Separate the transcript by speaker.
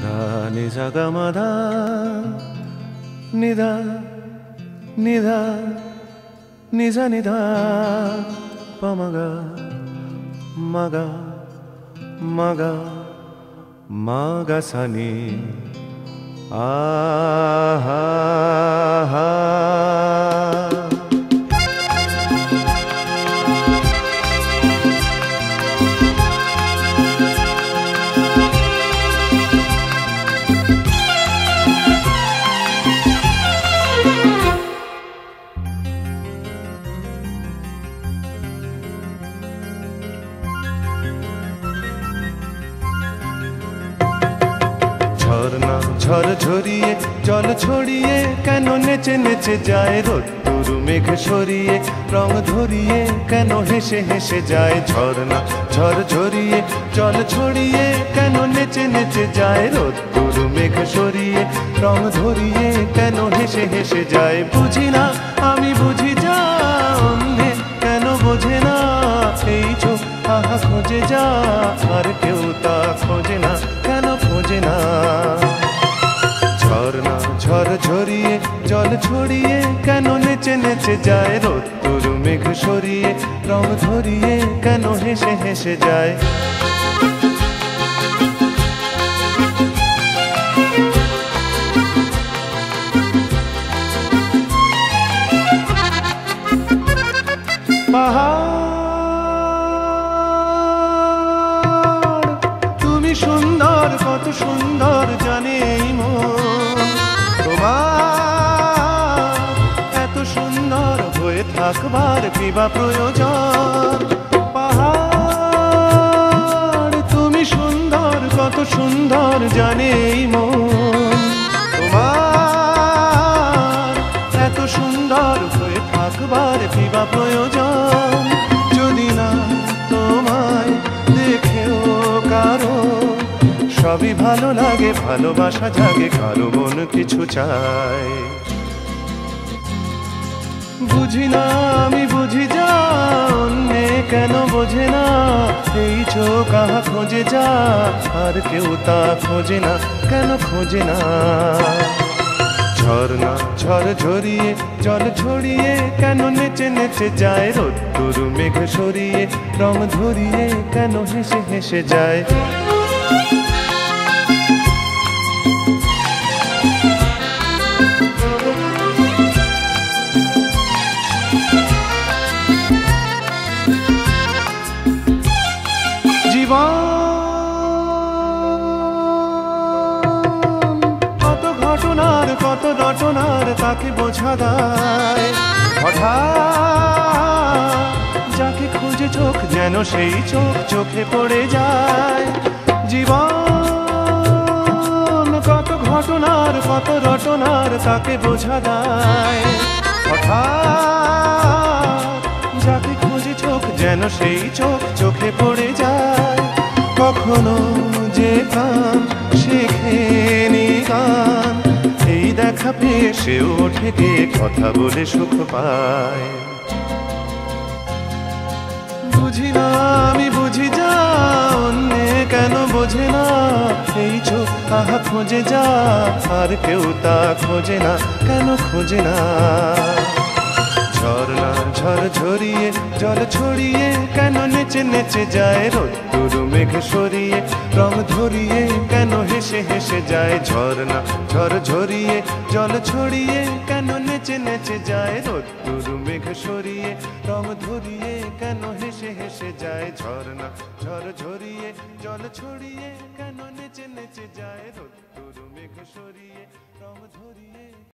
Speaker 1: धा नि सा ग म धा नि धा नि धा नि सा नि धा प म ग म ग म ग म ग सा नि आ हा हा। ঝরনা ঝড় ঝরিয়ে জল ছড়িয়ে কেন নেচে নেচে যায় রোদ্দুর মেঘ সরিয়ে রং ধরিয়ে কেন হেসে হেসে যায়। ঝরনা ঝড় ঝরিয়ে জল ছড়িয়ে কেন নেচে নেচে যায় রোদ্দুর মেঘ সরিয়ে রং ধরিয়ে কেন হেসে হেসে যায়। বুঝি না আমি বুঝি যা অন্যে কেন বোঝে না এই চোখ আহা খোঁজে যা আর কেউ তা খোঁজে না কেন খোঁজে না। ঝরনা ঝড় ঝরিয়ে জল ছড়িয়ে কেন নেচে নেচে যায় রোদ্দুর মেঘ সরিয়ে রং ধরিয়ে কেন হেসে হেসে যায়। পাহাড় তুমি সুন্দর কত সুন্দর জানে এই মন তোমার এত সুন্দর হয়ে থাকবার কিবা প্রয়োজন। পাহাড় তুমি সুন্দর কত সুন্দর জানে এই মন তোমার এত সুন্দর হয়ে থাকবার কিবা প্রয়োজন। যদি না তোমায় দেখেও কারো সবই ভালো লাগে ভালোবাসা জাগে কারো মন কিছু চায়। বুঝি না আমি বুঝি যা অন্যে কেন বোঝে না এই চোখ আহা খোঁজে যা আর কেউ তা খোঁজে না কেন খোঁজে না। ঝরনা ঝড় ঝরিয়ে জল ছড়িয়ে কেন নেচে নেচে যায় রোদ্দুর মেঘ সরিয়ে রং ধরিয়ে কেন হেসে হেসে যায়। জীবন কত ঘটনার কত রটনার তাকে বোঝা দায়। হঠাৎ যাকে খুঁজে চোখ যেন সেই চোখ চোখে পড়ে যায়। জীবন কত ঘটনার কত রটনার তাকে বোঝা দায়। হঠাৎ যাকে খুঁজে চোখ যেন সেই চোখ চোখে পড়ে যায়। কখনো যে কান শেখেনি গান এই দেখা পেয়ে সেও ওঠে গিয়ে কথা বলে সুখ পায়। বুঝি না আমি বুঝি যা অন্যে কেন বোঝে না এই চোখ আহা খোঁজে যা আর কেউ তা খোঁজে না কেন খোঁজে না। ঝরনা ঝড় ঝরিয়ে জল ছড়িয়ে কেন নেচে নেচে যায় রোদ্দুর মেঘ সরিয়ে রং ধরিয়ে কেন হেসে হেসে যায়। ঝরনা ঝড় ঝরিয়ে জল ছড়িয়ে কেন নেচে নেচে যায় রোদ্দুর মেঘ সরিয়ে রং ধরিয়ে কেন হেসে হেসে যায়। ঝরনা ঝড় ঝরিয়ে জল ছড়িয়ে কেন নেচে নেচে যায় রোদ্দুর মেঘ সরিয়ে রং ধরিয়ে।